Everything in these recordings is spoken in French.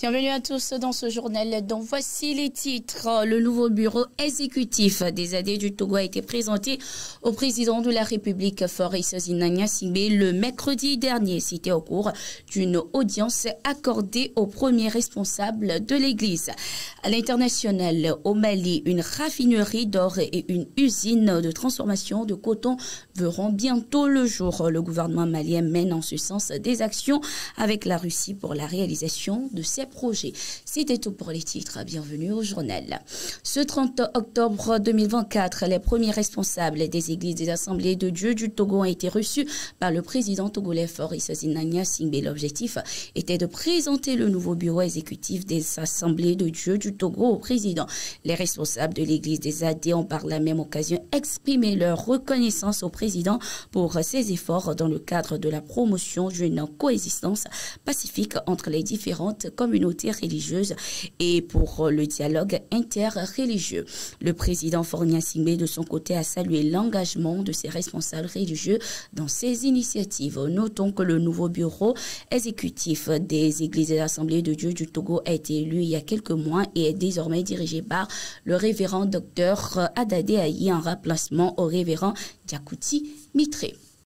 Bienvenue à tous dans ce journal dont voici les titres. Le nouveau bureau exécutif des AD du Togo a été présenté au président de la République, Fabrice Zinagna-Singbe, le mercredi dernier. C'était au cours d'une audience accordée aux premiers responsables de l'Église. À l'international, au Mali, une raffinerie d'or et une usine de transformation de coton verront bientôt le jour. Le gouvernement malien mène en ce sens des actions avec la Russie pour la réalisation de ces projets. C'était tout pour les titres. Bienvenue au journal. Ce 30 octobre 2024, les premiers responsables des églises des assemblées de Dieu du Togo ont été reçus par le président togolais Fabrice Zinagna-Singbe. L'objectif était de présenter le nouveau bureau exécutif des assemblées de Dieu du Togo au président. Les responsables de l'église des AD ont par la même occasion exprimé leur reconnaissance au président pour ses efforts dans le cadre de la promotion d'une coexistence pacifique entre les différentes communautés religieuses et pour le dialogue interreligieux. Le président Zinagna-Singbe, de son côté, a salué l'engagement de ses responsables religieux dans ces initiatives. Notons que le nouveau bureau exécutif des églises et assemblées de Dieu du Togo a été élu il y a quelques mois et est désormais dirigé par le révérend docteur Adade Ayi en remplacement au révérend Diakouti Mitré.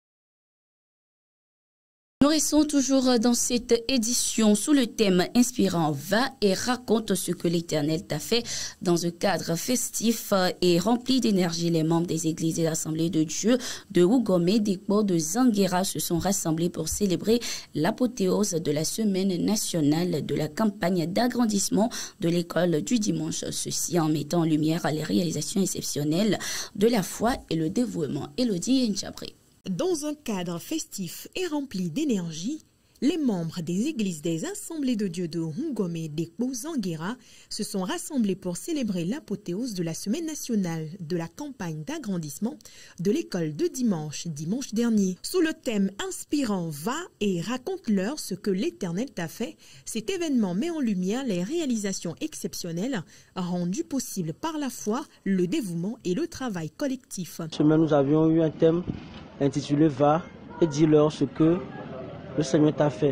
Nous restons toujours dans cette édition sous le thème inspirant. Va et raconte ce que l'Éternel t'a fait dans un cadre festif et rempli d'énergie. Les membres des églises et assemblées de Dieu de Ougomé, d'Ekpo, de Zanguera se sont rassemblés pour célébrer l'apothéose de la semaine nationale de la campagne d'agrandissement de l'école du dimanche. Ceci en mettant en lumière les réalisations exceptionnelles de la foi et le dévouement. Elodie Nchabré. Dans un cadre festif et rempli d'énergie, les membres des églises des assemblées de Dieu de Hungomé, d'Ekpo, Zanguera se sont rassemblés pour célébrer l'apothéose de la semaine nationale de la campagne d'agrandissement de l'école de dimanche dernier. Sous le thème inspirant, va et raconte-leur ce que l'Éternel t'a fait, cet événement met en lumière les réalisations exceptionnelles rendues possibles par la foi, le dévouement et le travail collectif. Cette semaine, nous avions eu un thème intitulé « Va et dis-leur ce que le Seigneur t'a fait ».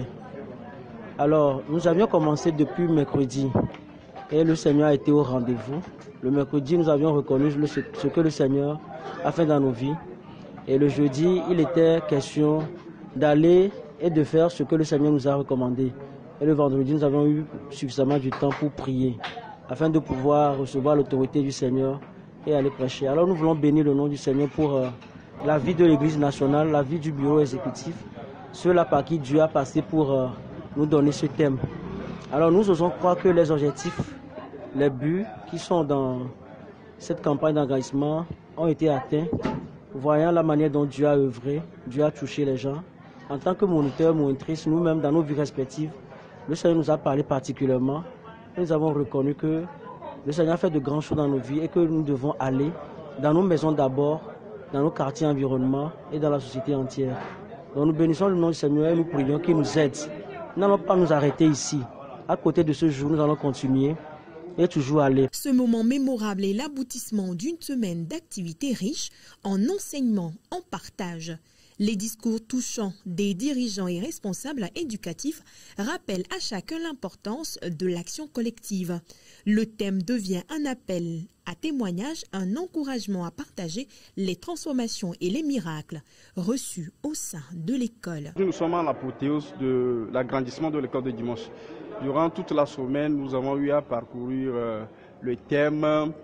Alors, nous avions commencé depuis mercredi et le Seigneur a été au rendez-vous. Le mercredi, nous avions reconnu ce que le Seigneur a fait dans nos vies. Et le jeudi, il était question d'aller et de faire ce que le Seigneur nous a recommandé. Et le vendredi, nous avons eu suffisamment du temps pour prier, afin de pouvoir recevoir l'autorité du Seigneur et aller prêcher. Alors, nous voulons bénir le nom du Seigneur pour la vie de l'Église nationale, la vie du bureau exécutif, ceux-là par qui Dieu a passé pour nous donner ce thème. Alors nous osons croire que les objectifs, les buts qui sont dans cette campagne d'agrandissement ont été atteints, voyant la manière dont Dieu a œuvré, Dieu a touché les gens. En tant que moniteurs, monitrices, nous-mêmes dans nos vies respectives, le Seigneur nous a parlé particulièrement. Nous avons reconnu que le Seigneur a fait de grandes choses dans nos vies et que nous devons aller dans nos maisons d'abord, dans nos quartiers environnement et dans la société entière. Donc nous bénissons le nom du Seigneur et nous prions qu'il nous aide. Nous n'allons pas nous arrêter ici. À côté de ce jour, nous allons continuer et toujours aller. Ce moment mémorable est l'aboutissement d'une semaine d'activités riches en enseignement, en partage. Les discours touchants des dirigeants et responsables éducatifs rappellent à chacun l'importance de l'action collective. Le thème devient un appel à témoignage, un encouragement à partager les transformations et les miracles reçus au sein de l'école. Nous sommes à l'apothéose de l'agrandissement de l'école de dimanche. Durant toute la semaine, nous avons eu à parcourir le thème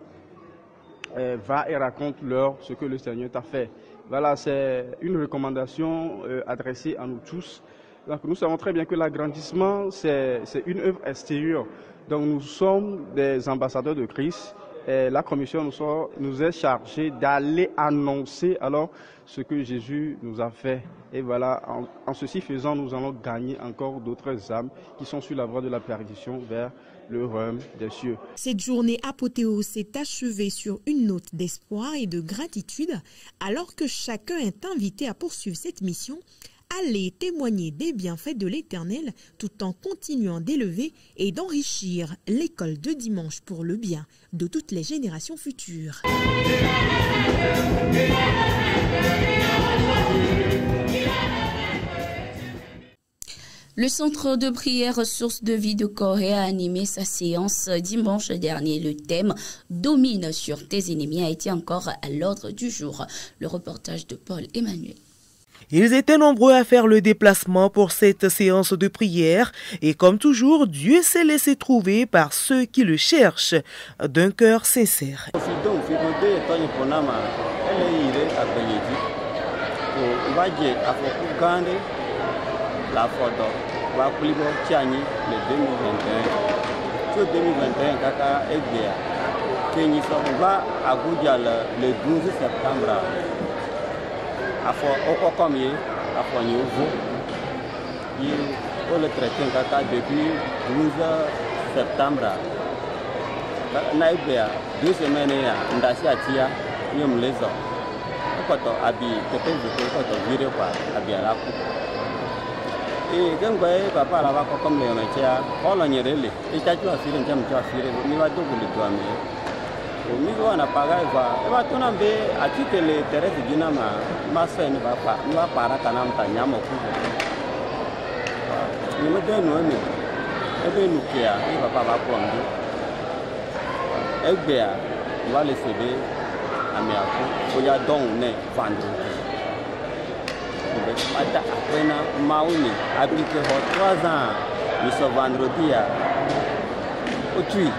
va et raconte-leur ce que le Seigneur t'a fait. Voilà, c'est une recommandation adressée à nous tous. Donc, nous savons très bien que l'agrandissement, c'est une œuvre extérieure. Donc nous sommes des ambassadeurs de Christ. Et la commission nous est chargée d'aller annoncer alors ce que Jésus nous a fait. Et voilà, en ceci faisant, nous allons gagner encore d'autres âmes qui sont sur la voie de la perdition vers le royaume des cieux. Cette journée apothéose s'est achevée sur une note d'espoir et de gratitude, alors que chacun est invité à poursuivre cette mission. Allez témoigner des bienfaits de l'Éternel tout en continuant d'élever et d'enrichir l'école de dimanche pour le bien de toutes les générations futures. Le centre de prière Source de vie de Corée a animé sa séance dimanche dernier. Le thème « Domine sur tes ennemis » a été encore à l'ordre du jour. Le reportage de Paul Emmanuel. Ils étaient nombreux à faire le déplacement pour cette séance de prière et comme toujours, Dieu s'est laissé trouver par ceux qui le cherchent d'un cœur sincère. La photo va couler le 2021. Sur 2021, Kaka Egbea, Kenny va à Goudia le 12 septembre. À Okokomie, à Fonyovo, il le traité Kaka depuis 12 septembre. Naibea, 2 semaines, Ndasi Atia, Yom Lezo. Koto Abi, peut-être Koto Vire, Abi à la coupe. Et quand papa là va comme les métiers, on a une relais. Et tu as fait un jam, tu as fait un niveau de toi. Au niveau on a pagé, et va tout n'ember à tout les terres de Dinama, ma soeur ne va pas, nous va pas à Tanam Tanyam au coup. Nous me donnons, et bien nous qui a, il va pas prendre. Et bien, on va laisser à Miako, il y a donc né vendredi. Après, Maouni habite 3 ans, nous sommes vendredi au Tui.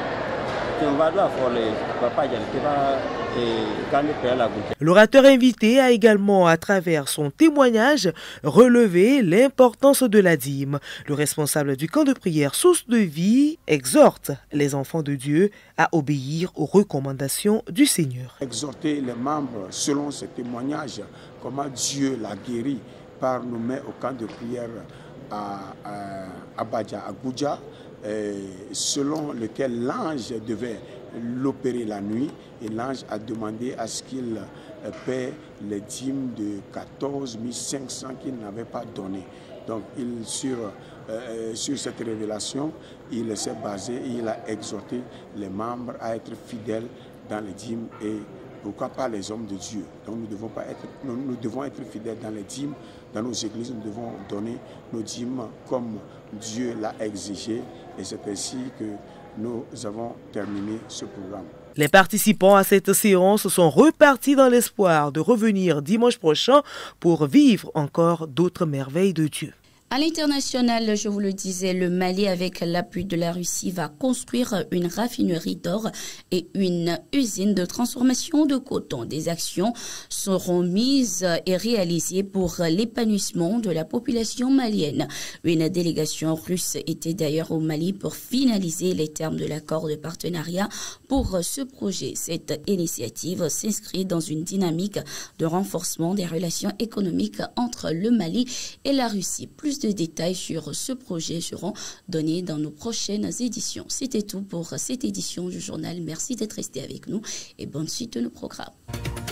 L'orateur invité a également, à travers son témoignage, relevé l'importance de la dîme. Le responsable du camp de prière Source de vie exhorte les enfants de Dieu à obéir aux recommandations du Seigneur. Exhorter les membres selon ce témoignage, comment Dieu l'a guéri par nous mettre au camp de prière à Badja, à Goudia, selon lequel l'ange devait l'opérer la nuit et l'ange a demandé à ce qu'il paie les dîmes de 14 500 qu'il n'avait pas donné. Donc sur cette révélation, il s'est basé et il a exhorté les membres à être fidèles dans les dîmes et pourquoi pas les hommes de Dieu. Donc nous devons être fidèles dans les dîmes, dans nos églises, nous devons donner nos dîmes comme Dieu l'a exigé et c'est ainsi que nous avons terminé ce programme. Les participants à cette séance sont repartis dans l'espoir de revenir dimanche prochain pour vivre encore d'autres merveilles de Dieu. À l'international, je vous le disais, le Mali, avec l'appui de la Russie, va construire une raffinerie d'or et une usine de transformation de coton. Des actions seront mises et réalisées pour l'épanouissement de la population malienne. Une délégation russe était d'ailleurs au Mali pour finaliser les termes de l'accord de partenariat pour ce projet. Cette initiative s'inscrit dans une dynamique de renforcement des relations économiques entre le Mali et la Russie. Plus de détails sur ce projet seront donnés dans nos prochaines éditions. C'était tout pour cette édition du journal. Merci d'être resté avec nous et bonne suite de nos programmes.